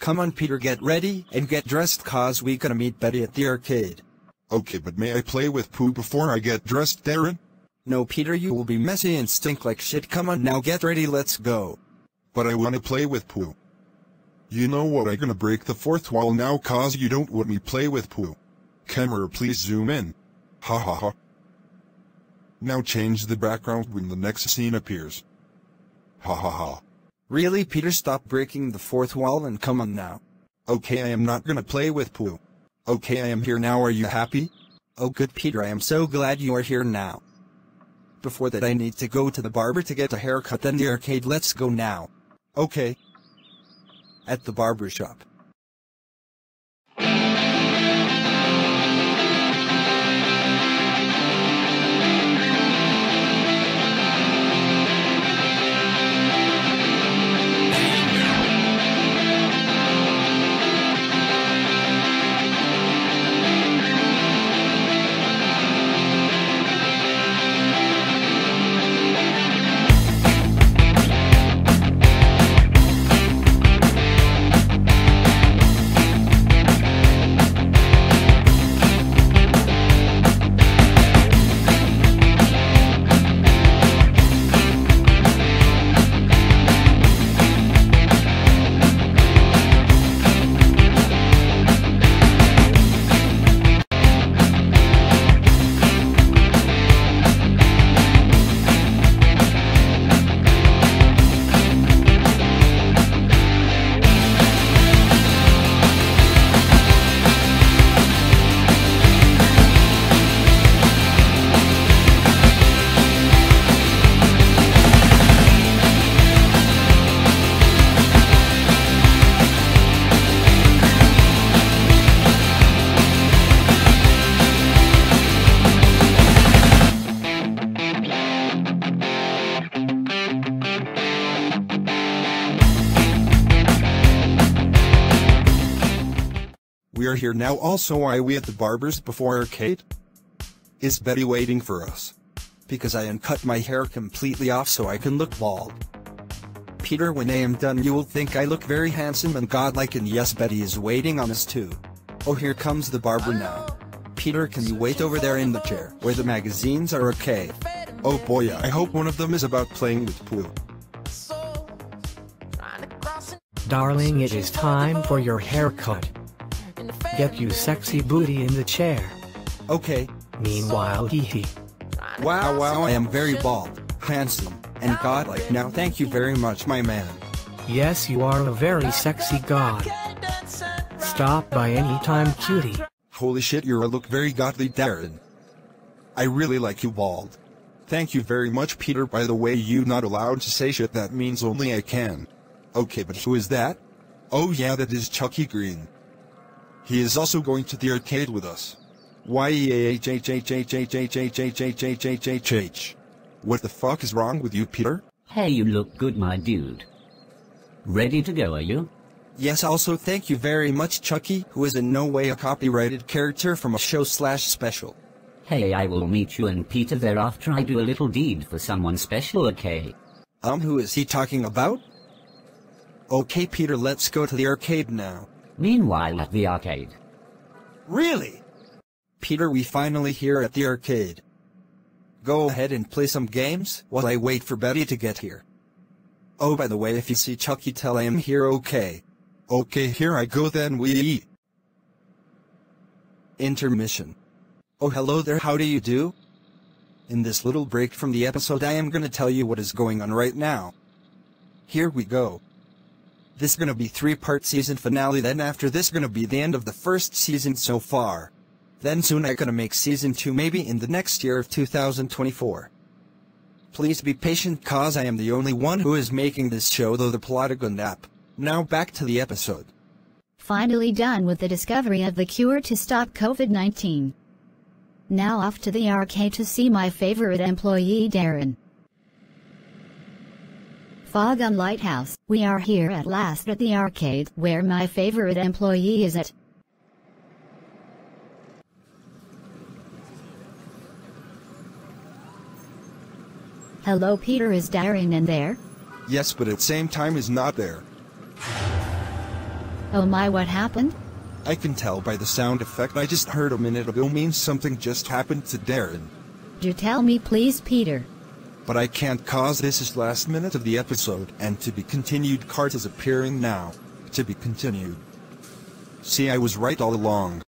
Come on Peter, get ready and get dressed cause we gonna meet Betty at the arcade. Okay, but may I play with poo before I get dressed, Darrin? No Peter, you will be messy and stink like shit. Come on now, get ready, let's go. But I wanna play with poo. You know what, I gonna break the fourth wall now cause you don't want me play with poo. Camera please zoom in. Ha ha ha. Now change the background when the next scene appears. Ha ha ha. Really Peter, stop breaking the fourth wall and come on now. Okay, I am not gonna play with poo. Okay, I am here now, are you happy? Oh good Peter, I am so glad you are here now. Before that I need to go to the barber to get a haircut, then the arcade, let's go now. Okay. At the barber shop. We are here now. Also, are we at the barber's before arcade? Is Betty waiting for us? Because I uncut my hair completely off so I can look bald. Peter, when I am done you will think I look very handsome and godlike, and yes, Betty is waiting on us too. Oh, here comes the barber now. Peter, can you wait over there in the chair where the magazines are, okay? Oh boy, I hope one of them is about playing with poo. Darling, it is time for your haircut. Get you sexy booty in the chair. Okay. Meanwhile, hee hee. Wow, I am very bald, handsome, and godlike now. Thank you very much, my man. Yes, you are a very sexy god. Stop by any time, cutie. Holy shit, you look very godly, Darrin. I really like you bald. Thank you very much, Peter. By the way, you not allowed to say shit, that means only I can. Okay, but who is that? Oh yeah, that is Chucky Green. He is also going to the arcade with us. What the fuck is wrong with you, Peter? Hey, you look good, my dude. Ready to go, are you? Yes, also thank you very much, Chucky, who is in no way a copyrighted character from a show/special. Hey, I will meet you and Peter there after I do a little deed for someone special, okay? Who is he talking about? Okay, Peter, let's go to the arcade now. Meanwhile at the arcade. Really? Peter, we finally here at the arcade. Go ahead and play some games while I wait for Betty to get here. Oh, by the way, if you see Chucky, tell I am here, okay? Okay, here I go then, we eat. Intermission. Oh, hello there, how do you do? In this little break from the episode, I am gonna tell you what is going on right now. Here we go. This gonna be 3-part season finale, then after this gonna be the end of the first season so far. Then soon I gonna make season 2 maybe in the next year of 2024. Please be patient cause I am the only one who is making this show though the Plotagon app. Now back to the episode. Finally done with the discovery of the cure to stop COVID-19. Now off to the arcade to see my favorite employee Darrin. Plotagon Lighthouse, we are here at last at the arcade where my favorite employee is at. Hello Peter, is Darrin in there? Yes, but at same time is not there. Oh my, what happened? I can tell by the sound effect I just heard a minute ago means something just happened to Darrin. Do tell me please, Peter. But I can't cause this is last minute of the episode, and to be continued card is appearing now. To be continued. See, I was right all along.